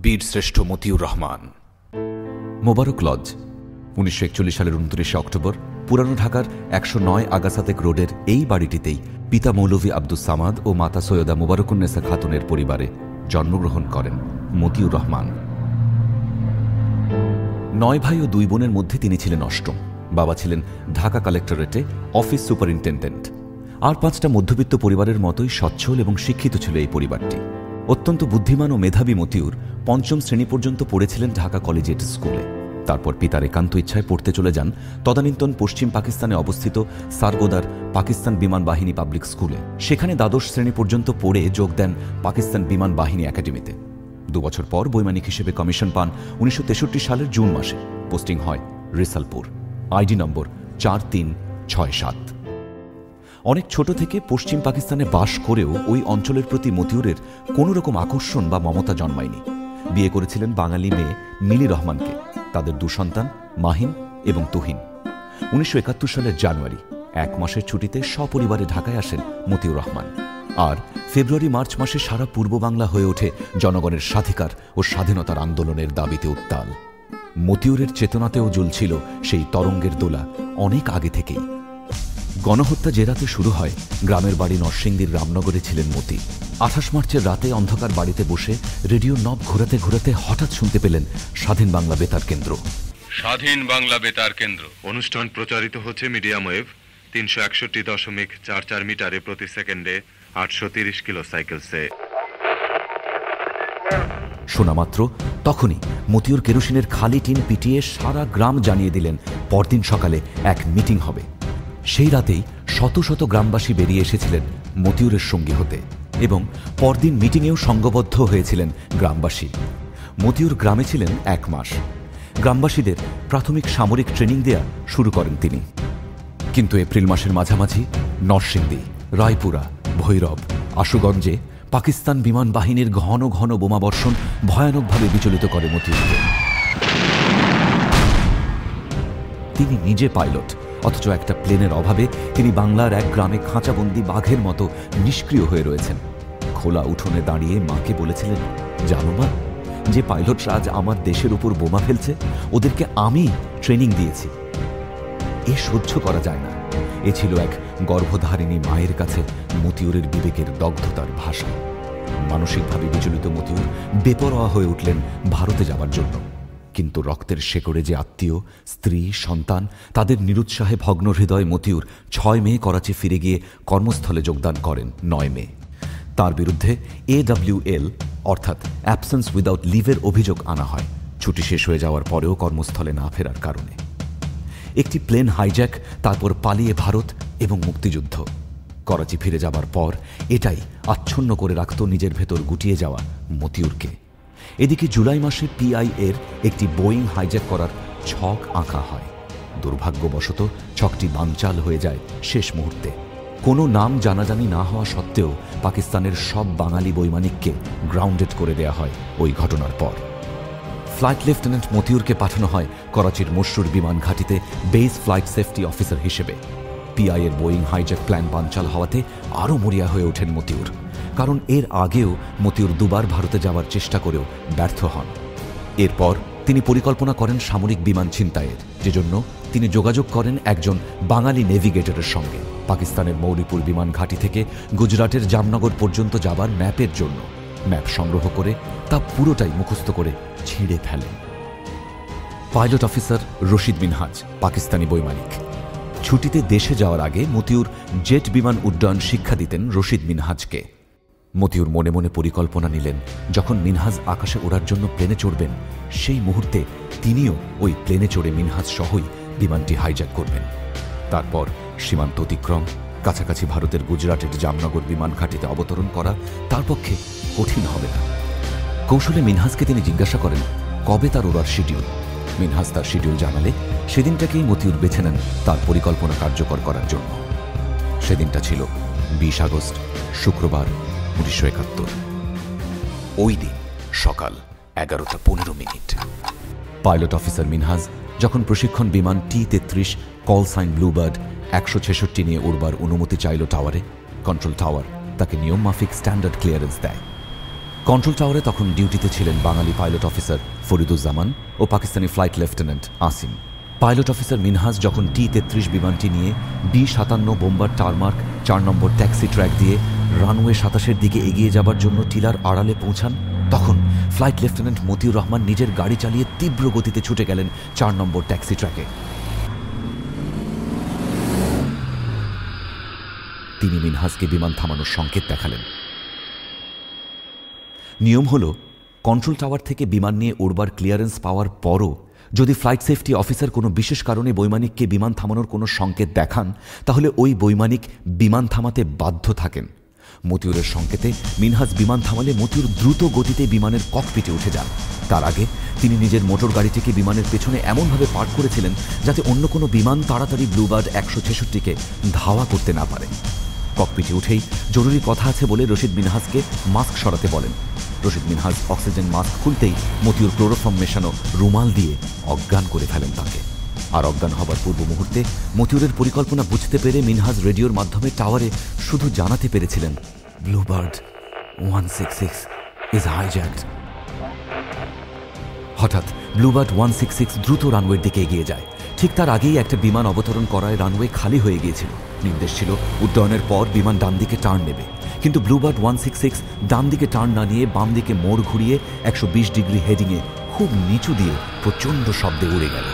বীরশ্রেষ্ঠ মতিউর রহমান। মোবারক লজ 1941 সালের 29 অক্টোবর পুরানো ঢাকার 109 আগাসাতেক রোডের এই বাড়িটিতেই পিতা মৌলভী আব্দুস সামাদ ও মাতা সৈয়দা মুবারকুন্নেসা খাতুনের পরিবারে জন্মগ্রহণ করেন মতিউর রহমান। 9 ভাই ও 2 বোনের মধ্যে তিনি ছিলেন অষ্টম। বাবা ছিলেন ঢাকা কালেক্টরেটে অফিস সুপারিনটেন্ডেন্ট। আর 5টা মধ্যবিত্ত পরিবারের মতোই সচ্ছল এবং শিক্ষিত ছিল এই পরিবারটি। অত্যন্ত বুদ্ধিমান ও মেধাবী মতিউর 5ম শ্রেণী পর্যন্ত পড়েছিলেন ঢাকা কলেজিয়েট স্কুলে। তারপর পিতার একান্ত ইচ্ছায় পড়তে চলে যান তদানীন্তন পশ্চিম পাকিস্তানে অবস্থিত সারগোদার পাকিস্তান বিমান বাহিনী পাবলিক স্কুলে। সেখানে দ্বাদশ শ্রেণী পর্যন্ত পড়ে যোগ দেন পাকিস্তান বিমান বাহিনী একাডেমিতে। 2 বছর পর বৈমানিক হিসেবে কমিশন পান 1963 সালের জুন মাসে। পোস্টিং হয় রিসালপুর, আইডি নম্বর 4367। অনেক ছোট থেকে পশ্চিম পাকিস্তানে বাস করেও ওই অঞ্চলের প্রতি মতিউরের কোনো রকম আকর্ষণ বা মমতা জন্মায়নি। বিয়ে করেছিলেন বাঙালি মেয়ে মিলি রহমানকে। তাদের 2 সন্তান মাহিন এবং তুহিন। 1971 সালের জানুয়ারি 1 মাসের ছুটিতে সপরিবারে ঢাকায় আসেন মতিউর রহমান। আর ফেব্রুয়ারি মার্চ মাসে সারা পূর্ব বাংলা হয়ে ওঠে জনগণের স্বাধিকার ও স্বাধীনতার আন্দোলনের দাবিতে উত্তাল। মতিউরের চেতনাতেও জ্বলছিল সেই তরঙ্গের দোলা অনেক আগে থেকেই। গণহত্যা যে রাতে শুরু হয়, গ্রামের বাড়ি নরসিংদীর রামনগরে ছিলেন মতি। 28 মার্চের রাতে অন্ধকার বাড়িতে বসে রেডিও নব ঘোরাতে ঘোরাতে হঠাৎ শুনতে পেলেন স্বাধীন বাংলা বেতার কেন্দ্র। স্বাধীন বাংলা বেতার কেন্দ্র অনুষ্ঠান প্রচারিত হচ্ছে মিডিয়াম ওয়েভ 361.44 মিটারে প্রতি সেকেন্ডে 830 কিলো সাইকেলসে। শোনা মাত্র তখনই মতিউর কেরোসিনের খালি টিন পিটিয়ে সারা গ্রাম জানিয়ে দিলেন পরদিন সকালে এক মিটিং হবে। সেই রাতেই শত শত গ্রামবাসী বেরিয়ে এসেছিলেন মতিউরের সঙ্গী হতে এবং পরদিন মিটিংয়েও সঙ্গবদ্ধ হয়েছিলেন গ্রামবাসী। মতিউর গ্রামে ছিলেন 1 মাস। গ্রামবাসীদের প্রাথমিক সামরিক ট্রেনিং দেয়া শুরু করেন তিনি। কিন্তু এপ্রিল মাসের মাঝামাঝি নরসিংদী, রায়পুরা, ভৈরব, আশুগঞ্জে পাকিস্তান বিমান বাহিনীর ঘন ঘন বোমাবর্ষণ ভয়ানকভাবে বিচলিত করে মতিউরকে। তিনি নিজে পাইলট, অথচ একটা প্লেনের অভাবে তিনি বাংলার এক গ্রামে খাঁচাবন্দি বাঘের মতো নিষ্ক্রিয় হয়ে রয়েছেন। খোলা উঠোনে দাঁড়িয়ে মাকে বলেছিলেন, জানো মা, যে পাইলটরা আজ আমার দেশের উপর বোমা ফেলছে ওদেরকে আমি ট্রেনিং দিয়েছি। এ সহ্য করা যায় না। এ ছিল এক গর্ভধারিণী মায়ের কাছে মতিউরের বিবেকের দগ্ধতার ভাষা। মানসিকভাবে বিচলিত মতিউর বেপরোয়া হয়ে উঠলেন ভারতে যাবার জন্য। কিন্তু রক্তের শেকড়ে যে আত্মীয়, স্ত্রী, সন্তান, তাদের নিরুৎসাহে ভগ্ন হৃদয় মতিউর 6 মে করাচি ফিরে গিয়ে কর্মস্থলে যোগদান করেন 9 মে। তার বিরুদ্ধে AWL অর্থাৎ অ্যাবসেন্স উইদাউট লিভের অভিযোগ আনা হয়, ছুটি শেষ হয়ে যাওয়ার পরেও কর্মস্থলে না ফেরার কারণে। একটি প্লেন হাইজ্যাক, তারপর পালিয়ে ভারত এবং মুক্তিযুদ্ধ। করাচি ফিরে যাবার পর এটাই আচ্ছন্ন করে রাখত নিজের ভেতর গুটিয়ে যাওয়া মতিউরকে। এদিকে জুলাই মাসে PI এর একটি বোয়িং হাইজ্যাক করার ছক আঁকা হয়। দুর্ভাগ্যবশত ছকটি বানচাল হয়ে যায় শেষ মুহূর্তে। কোনো নাম জানাজানি না হওয়া সত্ত্বেও পাকিস্তানের সব বাঙালি বৈমানিককে গ্রাউন্ডেড করে দেয়া হয় ওই ঘটনার পর। ফ্লাইট লেফটেন্যান্ট মতিউরকে পাঠানো হয় করাচির মশরুর বিমান ঘাঁটিতে বেস ফ্লাইট সেফটি অফিসার হিসেবে। PI এর বোয়িং হাইজ্যাক প্ল্যান বানচাল হওয়াতে আরও মরিয়া হয়ে ওঠেন মতিউর। কারণ এর আগেও মতিউর 2 বার ভারতে যাওয়ার চেষ্টা করেও ব্যর্থ হন। এরপর তিনি পরিকল্পনা করেন সামরিক বিমান ছিনতাইয়ের, যেজন্য তিনি যোগাযোগ করেন একজন বাঙালি নেভিগেটরের সঙ্গে পাকিস্তানের মৌলিপুর বিমান ঘাঁটি থেকে গুজরাটের জামনগর পর্যন্ত যাবার ম্যাপের জন্য। ম্যাপ সংগ্রহ করে তা পুরোটাই মুখস্থ করে ছিঁড়ে ফেলেন। পাইলট অফিসার রশিদ মিনহাজ পাকিস্তানি বৈমানিক। ছুটিতে দেশে যাওয়ার আগে মতিউর জেট বিমান উড্ডয়ন শিক্ষা দিতেন রশিদ মিনহাজকে। মতিউর মনে মনে পরিকল্পনা নিলেন, যখন মিনহাজ আকাশে ওড়ার জন্য প্লেনে চড়বেন, সেই মুহূর্তে তিনিও ওই প্লেনে চড়ে মিনহাজ সহই বিমানটি হাইজ্যাক করবেন। তারপর সীমান্ত অতিক্রম, কাছাকাছি ভারতের গুজরাটের জামনগর বিমান ঘাঁটিতে অবতরণ করা তার পক্ষে কঠিন হবে না। কৌশলে মিনহাজকে তিনি জিজ্ঞাসা করেন কবে তার ওড়ার শিডিউল। মিনহাজ তার শিডিউল জানালে সেদিনটাকেই মতিউর বেছে নেন তার পরিকল্পনা কার্যকর করার জন্য। সেদিনটা ছিল 20 আগস্ট, শুক্রবার, 1971। ওই দিন সকাল 11:15। পাইলট অফিসার মিনহাজ যখন প্রশিক্ষণ বিমান T-33 কল সাইন ব্লুবার্ড 166 নিয়ে উড়বার অনুমতি চাইল টাওয়ারে, কন্ট্রোল টাওয়ার তাকে নিয়ম মাফিক স্ট্যান্ডার্ড ক্লিয়ারেন্স দেয়। কন্ট্রোল টাওয়ারে তখন ডিউটিতে ছিলেন বাঙালি পাইলট অফিসার ফরিদুজ্জামান ও Pakistani flight lieutenant Asim. Pilot officer Minhaj যখন T-33 বিমানটি নিয়ে B-57 বোম্বার টারমার্ক 4 নম্বর ট্যাক্সি ট্র্যাক দিয়ে রানওয়ে 27-এর দিকে এগিয়ে যাবার জন্য টিলার আড়ালে পৌঁছান, তখন ফ্লাইট লেফটেন্যান্ট মতিউর রহমান নিজের গাড়ি চালিয়ে তীব্র গতিতে ছুটে গেলেন 4 নম্বর ট্যাক্সি ট্র্যাকে। তিনি মিনহাজকে বিমান থামানোর সংকেত দেখালেন। নিয়ম হল, কন্ট্রোল টাওয়ার থেকে বিমান নিয়ে উড়বার ক্লিয়ারেন্স পাওয়ার পরও যদি ফ্লাইট সেফটি অফিসার কোনো বিশেষ কারণে বৈমানিককে বিমান থামানোর কোনো সংকেত দেখান, তাহলে ওই বৈমানিক বিমান থামাতে বাধ্য থাকেন। মতিউরের সংকেতে মিনহাজ বিমান থামালে মতিউর দ্রুত গতিতে বিমানের ককপিটে উঠে যান। তার আগে তিনি নিজের মোটর গাড়িটিকে বিমানের পেছনে এমনভাবে পার্ক করেছিলেন যাতে অন্য কোনো বিমান তাড়াতাড়ি ব্লুবার্ড 166-কে ধাওয়া করতে না পারে। ককপিটে উঠেই জরুরি কথা আছে বলে রশিদ মিনহাজকে মাস্ক সরাতে বলেন। রশিদ মিনহাজ অক্সিজেন মাস্ক খুলতেই মতিউর ক্লোরোফর্ম মেশানো রুমাল দিয়ে অজ্ঞান করে ফেলেন তাকে। আর অজ্ঞান হবার পূর্ব মুহূর্তে মতিউরের পরিকল্পনা বুঝতে পেরে মিনহাজ রেডিওর মাধ্যমে টাওয়ারে শুধু জানাতে পেরেছিলেন, ব্লুবার্ড 166 ইজ হাইজ্যাকড। হঠাৎ ব্লুবার্ড 166 দ্রুত রানওয়ের দিকে এগিয়ে যায়। ঠিক তার আগেই একটা বিমান অবতরণ করায় রানওয়ে খালি হয়ে গিয়েছিল। নির্দেশ ছিল উড্ডয়নের পর বিমান ডান দিকে টার্ন নেবে, কিন্তু ব্লুবার্ড 166 ডান দিকে টার্ন না নিয়ে বাম দিকে মোড় ঘুরিয়ে 120 ডিগ্রি হেডিংয়ে খুব নিচু দিয়ে প্রচণ্ড শব্দে উড়ে গেল।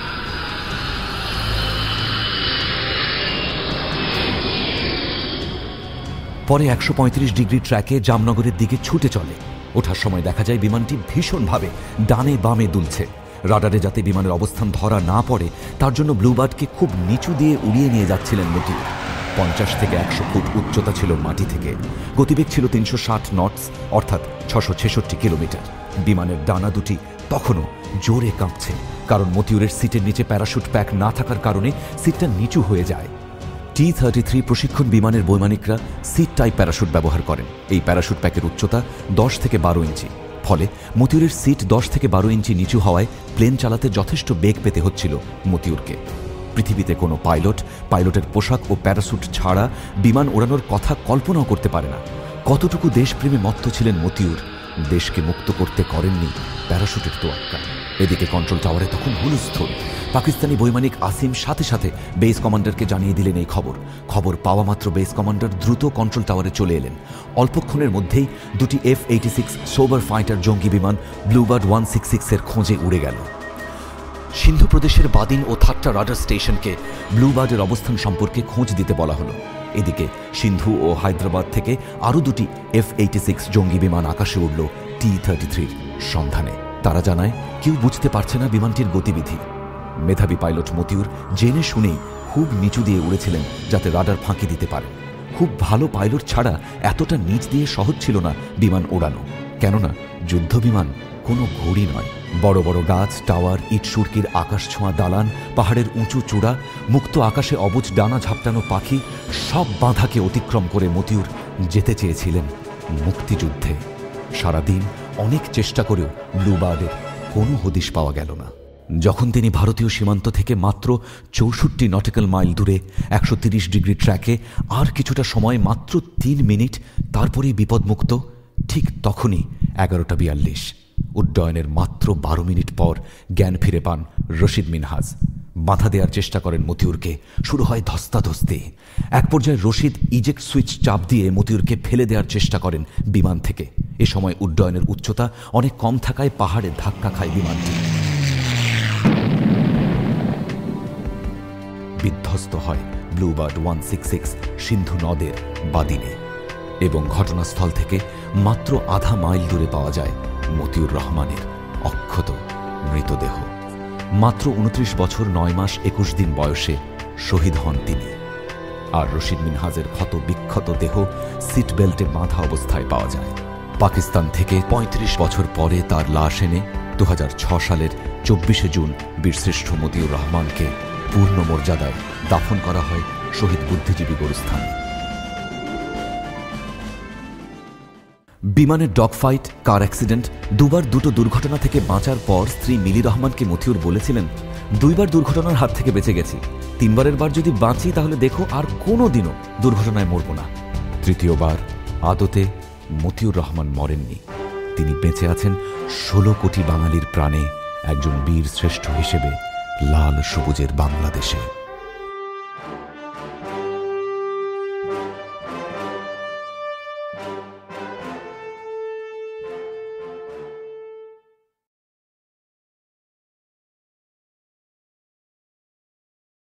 পরে 135 ডিগ্রি ট্র্যাকে জামনগরের দিকে ছুটে চলে। ওঠার সময় দেখা যায় বিমানটি ভীষণভাবে ডানে বামে দুলছে। রাডারে যাতে বিমানের অবস্থান ধরা না পড়ে তার জন্য ব্লুবার্ডকে খুব নিচু দিয়ে উড়িয়ে নিয়ে যাচ্ছিলেন মতিউর। 50 থেকে 100 ফুট উচ্চতা ছিল মাটি থেকে। গতিবেগ ছিল 360 নটস, অর্থাৎ 666 কিলোমিটার। বিমানের ডানা দুটি তখনও জোরে কাঁপছে, কারণ মতিউরের সিটের নিচে প্যারাশুট প্যাক না থাকার কারণে সিটটা নিচু হয়ে যায়। T-33 প্রশিক্ষণ বিমানের বৈমানিকরা সিট টাইপ প্যারাশুট ব্যবহার করেন। এই প্যারাশুট প্যাকের উচ্চতা 10 থেকে 12 ইঞ্চি। ফলে মতিউরের সিট 10 থেকে 12 ইঞ্চি নিচু হওয়ায় প্লেন চালাতে যথেষ্ট বেগ পেতে হচ্ছিল মতিউরকে। পৃথিবীতে কোনো পাইলটের পোশাক ও প্যারাশুট ছাড়া বিমান ওড়ানোর কথা কল্পনাও করতে পারে না। কতটুকু দেশপ্রেমে মত্ত ছিলেন মতিউর, দেশকে মুক্ত করতে করেননি প্যারাশুটের তোয়াক্কা। এদিকে কন্ট্রোল টাওয়ারে তখন হুলস্থুল। পাকিস্তানি বৈমানিক আসিম সাথে সাথে বেস কমান্ডারকে জানিয়ে দিলেন এই খবর পাওয়া মাত্র বেস কমান্ডার দ্রুত কন্ট্রোল টাওয়ারে চলে এলেন। অল্পক্ষণের মধ্যেই দুটি F-86 সোবার ফাইটার জঙ্গি বিমান ব্লুবার্ড 166-এর খোঁজে উড়ে গেল। সিন্ধু প্রদেশের বাদিন ও থাট্টা রাডার স্টেশনকে ব্লুবার্ডের অবস্থান সম্পর্কে খোঁজ দিতে বলা হলো। এদিকে সিন্ধু ও হায়দ্রাবাদ থেকে আরও দুটি F-86 জঙ্গি বিমান আকাশে উঠল T-33-র সন্ধানে। তারা জানায় কেউ বুঝতে পারছে না বিমানটির গতিবিধি। মেধাবী পাইলট মতিউর জেনে শুনেই খুব নিচু দিয়ে উড়েছিলেন যাতে রাডার ফাঁকি দিতে পারে। খুব ভালো পাইলট ছাড়া এতটা নিচ দিয়ে সহজ ছিল না বিমান ওড়ানো, কেননা যুদ্ধ বিমান কোনো ঘড়ি নয়। বড় বড় গাছ, টাওয়ার, ইট সুরকির আকাশ ছোঁয়া দালান, পাহাড়ের উঁচু চূড়া, মুক্ত আকাশে অবুজ ডানা ঝাপটানো পাখি, সব বাধাকে অতিক্রম করে মতিউর যেতে চেয়েছিলেন মুক্তিযুদ্ধে। সারাদিন অনেক চেষ্টা করেও ব্লুবার্ডের কোনো হদিশ পাওয়া গেল না। যখন তিনি ভারতীয় সীমান্ত থেকে মাত্র 64 নটিক্যাল মাইল দূরে 130 ডিগ্রি ট্র্যাকে আর কিছুটা সময়, মাত্র 3 মিনিট, তারপরেই বিপদমুক্ত, ঠিক তখনই 11:42 উড্ডয়নের মাত্র 12 মিনিট পর জ্ঞান ফিরে পান রশিদ মিনহাজ। বাধা দেওয়ার চেষ্টা করেন মতিউরকে। শুরু হয় ধস্তাধস্তি। এক পর্যায়ে রশিদ ইজেক্ট সুইচ চাপ দিয়ে মতিউরকে ফেলে দেওয়ার চেষ্টা করেন বিমান থেকে। এ সময় উড্ডয়নের উচ্চতা অনেক কম থাকায় পাহাড়ে ধাক্কা খায় বিমানটি। বিধ্বস্ত হয় ব্লুবার্ড 166 সিন্ধু নদের বাদিনে এবং ঘটনাস্থল থেকে মাত্র আধা মাইল দূরে পাওয়া যায় মতিউর রহমানের অক্ষত মৃতদেহ। মাত্র 29 বছর 9 মাস 21 দিন বয়সে শহীদ হন তিনি। আর রশিদ মিনহাজের ক্ষত বিক্ষত দেহ সিট বেল্টে বাঁধা অবস্থায় পাওয়া যায়। পাকিস্তান থেকে 35 বছর পরে তার লাশ এনে 2006 সালের 24শে জুন বীরশ্রেষ্ঠ মতিউর রহমানকে পূর্ণ মর্যাদায় দাফন করা হয় শহীদ বুদ্ধিজীবী গোরস্থানে। বিমানের ডগ ফাইট, কার অ্যাক্সিডেন্ট, দুবার দুটো দুর্ঘটনা থেকে বাঁচার পর স্ত্রী মিলি রহমানকে মতিউর বলেছিলেন, 2বার দুর্ঘটনার হাত থেকে বেঁচে গেছি, 3বারের বার যদি বাঁচি তাহলে দেখো আর কোনো দিনও দুর্ঘটনায় মরব না। 3য়বার আদতে মতিউর রহমান মরেননি। তিনি বেঁচে আছেন 16 কোটি বাঙালির প্রাণে একজন বীর শ্রেষ্ঠ হিসেবে লাল সবুজের বাংলাদেশে।